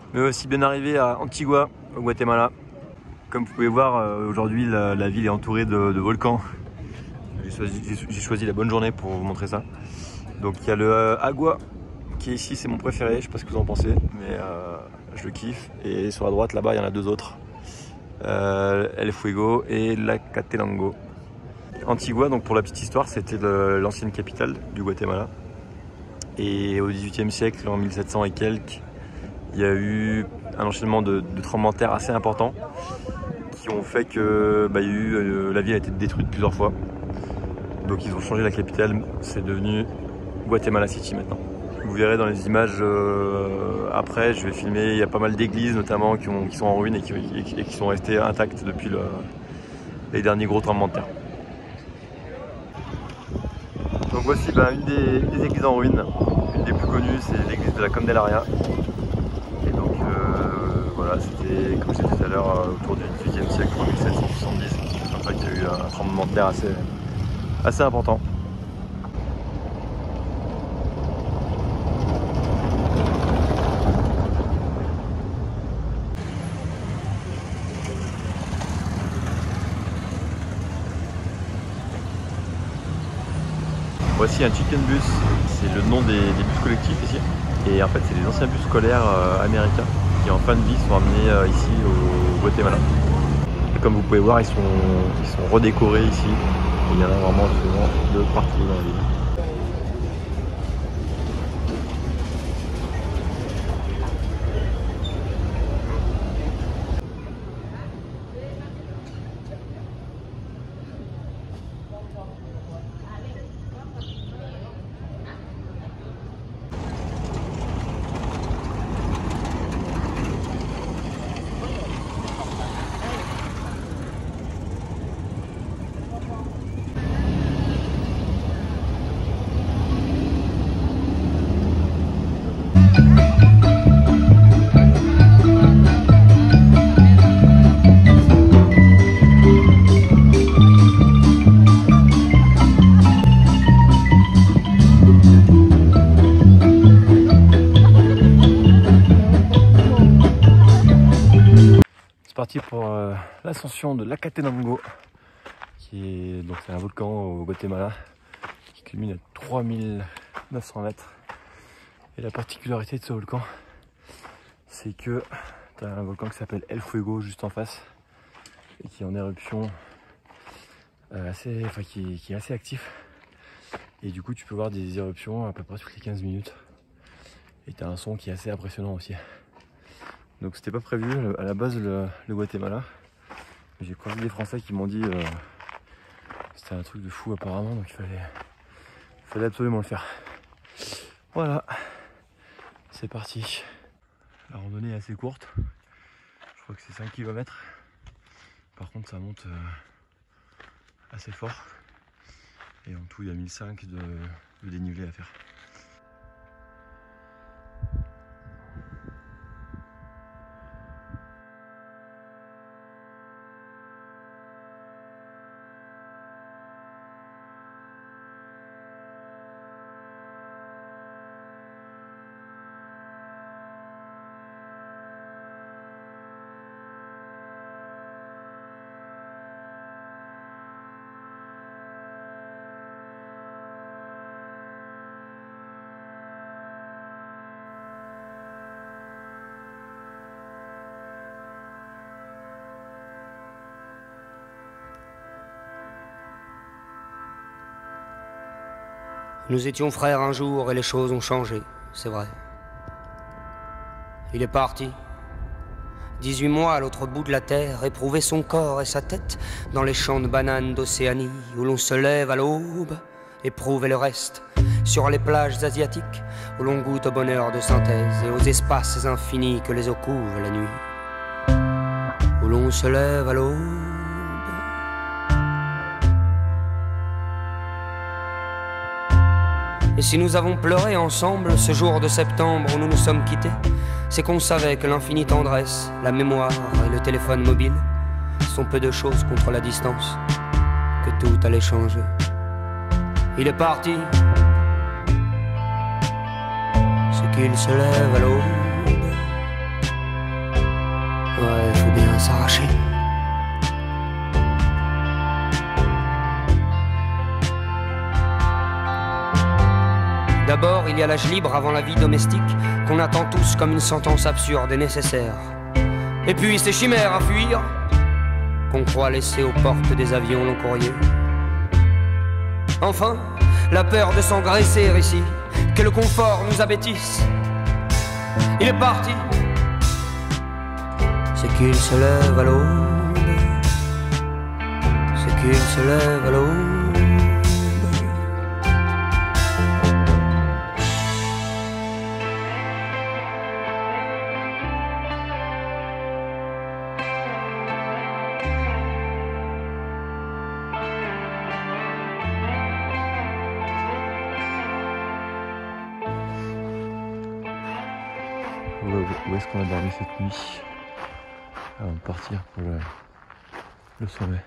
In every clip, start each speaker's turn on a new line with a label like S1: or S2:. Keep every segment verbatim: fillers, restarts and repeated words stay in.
S1: Mais aussi bien arrivé à Antigua, au Guatemala. Comme vous pouvez voir, euh, aujourd'hui la, la ville est entourée de, de volcans. J'ai choisi, choisi la bonne journée pour vous montrer ça. Donc il y a le euh, Agua qui est ici, c'est mon préféré, je sais pas ce que vous en pensez, mais euh, je le kiffe. Et sur la droite là-bas il y en a deux autres, euh, El Fuego et Lacatenango. Antigua, donc pour la petite histoire, c'était l'ancienne capitale du Guatemala. Et au dix-huitième siècle, en mille sept cents et quelques, il y a eu un enchaînement de, de tremblements de terre assez importants qui ont fait que bah, il y a eu, euh, la ville a été détruite plusieurs fois. Donc ils ont changé la capitale, c'est devenu Guatemala City maintenant. Vous verrez dans les images euh, après, je vais filmer, il y a pas mal d'églises notamment qui, ont, qui sont en ruine et qui, et qui sont restées intactes depuis le, les derniers gros tremblements de terre. Donc voici bah, une, des, une des églises en ruine, une des plus connues, c'est l'église de la Candelaria. Et donc euh, voilà, c'était comme je disais tout à l'heure, euh, autour du dix-huitième siècle, en mille sept cent soixante-dix, c'est comme ça qu'il y a eu un tremblement de terre assez, assez important. Voici un chicken bus, c'est le nom des, des bus collectifs ici. Et en fait c'est des anciens bus scolaires euh, américains qui en fin de vie sont amenés euh, ici au Guatemala. Et comme vous pouvez voir, ils sont, ils sont redécorés ici. Et il y en a vraiment de partout dans la ville. Parti pour euh, l'ascension de Lacatenango, qui est donc c'est un volcan au Guatemala qui culmine à trois mille neuf cents mètres. Et la particularité de ce volcan, c'est que tu as un volcan qui s'appelle El Fuego juste en face et qui est en éruption euh, assez, enfin qui, qui est assez actif. Et du coup, tu peux voir des éruptions à peu près toutes les quinze minutes. Et tu as un son qui est assez impressionnant aussi. Donc c'était pas prévu à la base le, le Guatemala. J'ai croisé des Français qui m'ont dit euh, c'était un truc de fou apparemment, donc il fallait, il fallait absolument le faire. Voilà, c'est parti. La randonnée est assez courte, je crois que c'est cinq kilomètres. Par contre ça monte euh, assez fort. Et en tout il y a mille cinq de, de dénivelé à faire.
S2: Nous étions frères un jour et les choses ont changé, c'est vrai. Il est parti, dix-huit mois à l'autre bout de la terre, éprouver son corps et sa tête dans les champs de bananes d'Océanie, où l'on se lève à l'aube, éprouver le reste, sur les plages asiatiques, où l'on goûte au bonheur de synthèse et aux espaces infinis que les eaux couvrent la nuit, où l'on se lève à l'aube. Et si nous avons pleuré ensemble ce jour de septembre où nous nous sommes quittés, c'est qu'on savait que l'infinie tendresse, la mémoire et le téléphone mobile sont peu de choses contre la distance, que tout allait changer. Il est parti, ce qu'il se lève à l'aube. s'arracher. D'abord, il y a l'âge libre avant la vie domestique, qu'on attend tous comme une sentence absurde et nécessaire. Et puis ces chimères à fuir, qu'on croit laisser aux portes des avions long courrier. Enfin, la peur de s'engraisser ici, que le confort nous abêtisse. Il est parti, c'est qu'il se lève à l'aube, c'est qu'il se lève à l'aube.
S1: Où est-ce qu'on a dormi cette nuit avant de partir pour le, le sommet?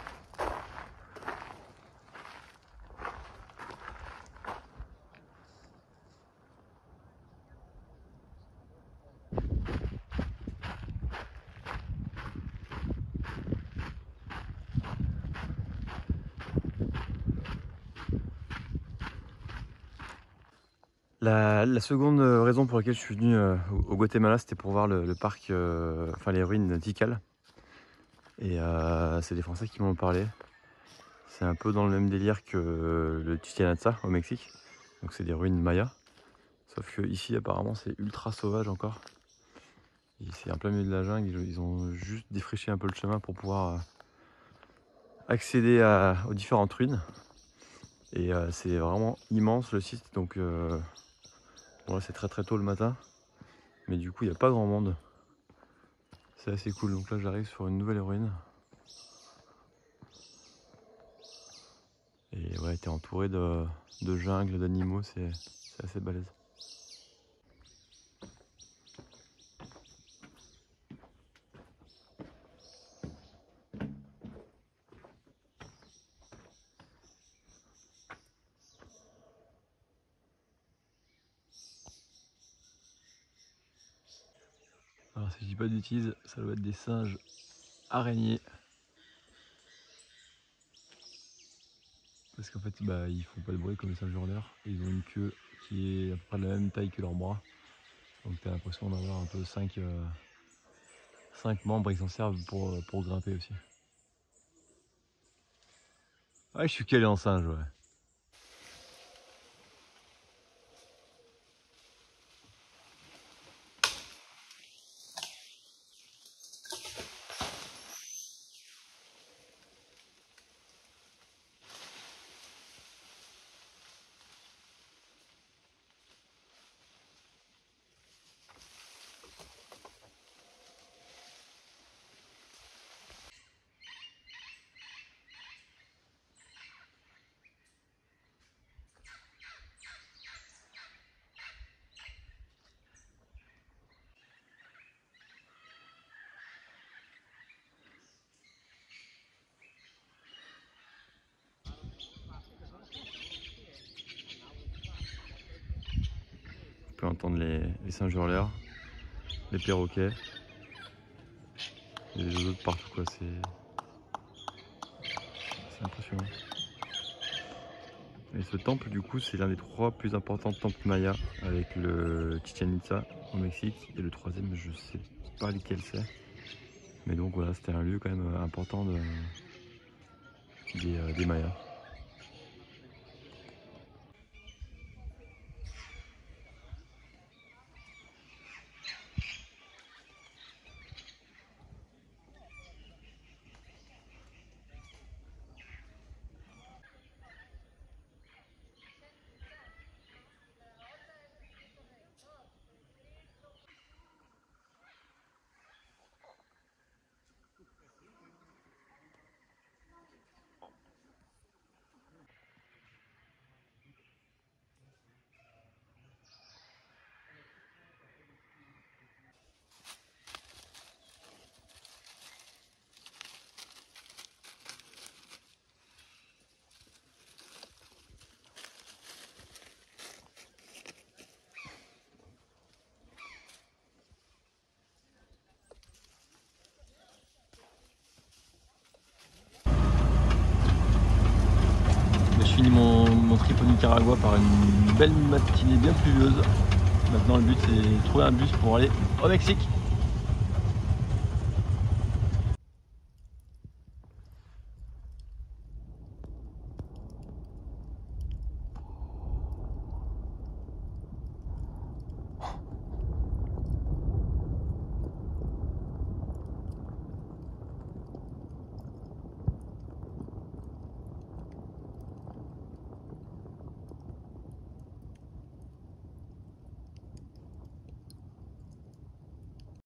S1: La, la seconde raison pour laquelle je suis venu euh, au Guatemala, c'était pour voir le, le parc, euh, enfin les ruines Tikal. Et euh, c'est des Français qui m'ont parlé. C'est un peu dans le même délire que le Chichén Itzá au Mexique. Donc c'est des ruines mayas. Sauf que ici apparemment c'est ultra sauvage encore. C'est en plein milieu de la jungle, ils ont juste défriché un peu le chemin pour pouvoir accéder à, aux différentes ruines. Et euh, c'est vraiment immense le site, donc euh, bon, là c'est très très tôt le matin. Mais du coup il n'y a pas grand monde. C'est assez cool, donc là j'arrive sur une nouvelle ruine. Et ouais, t'es entouré de, de jungle, d'animaux, c'est assez balèze. Alors si je dis pas de bêtises, ça doit être des singes araignées. Parce qu'en fait, bah, ils font pas de bruit comme les singes hurleurs. Et ils ont une queue qui est à peu près de la même taille que leurs bras. Donc t'as l'impression d'avoir un peu cinq membres, ils s'en servent pour, pour grimper aussi. Ouais, je suis calé en singe, ouais. On peut entendre les, les singes hurleurs, les perroquets, et les autres partout, quoi. C'est impressionnant. Et ce temple, du coup, c'est l'un des trois plus importants temples mayas, avec le Chichén Itzá au Mexique, et le troisième, je sais pas lequel c'est. Mais donc voilà, c'était un lieu quand même important de, des, euh, des Mayas. mon trip au Nicaragua par une belle matinée bien pluvieuse. Maintenant le but c'est de trouver un bus pour aller au Mexique.